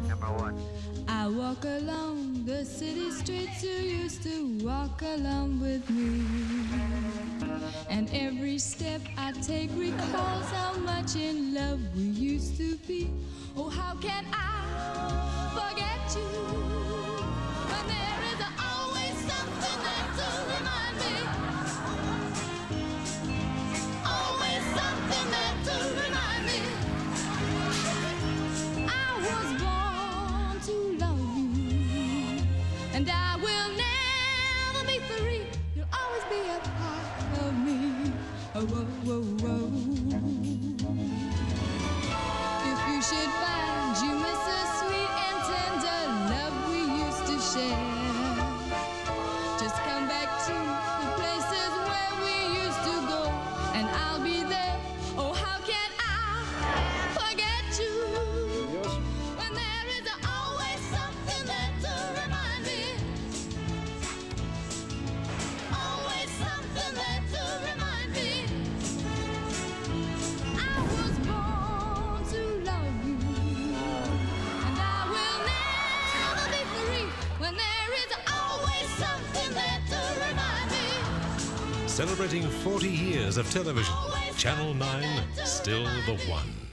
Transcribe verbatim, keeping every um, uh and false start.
number one. I walk along the city streets, you used to walk along with me. And every step I take recalls how much in love we used to be. Oh, how can I forget you when there is always something there to remind me? Always something there to remind me. I was born to love you, and I will never be free. You'll always be a part of me. Oh, whoa, whoa, whoa. If you should find you miss the sweet and tender love we used to share, just come back to the places where we used to go, and I'll be there. Oh, how can I forget you when there is always something there to remind me? Always something there to remind me. I was born to love you, and I will never be free when there is always something there to remind me. Celebrating forty years of television, Always Channel something nine, there to still remind the me. one.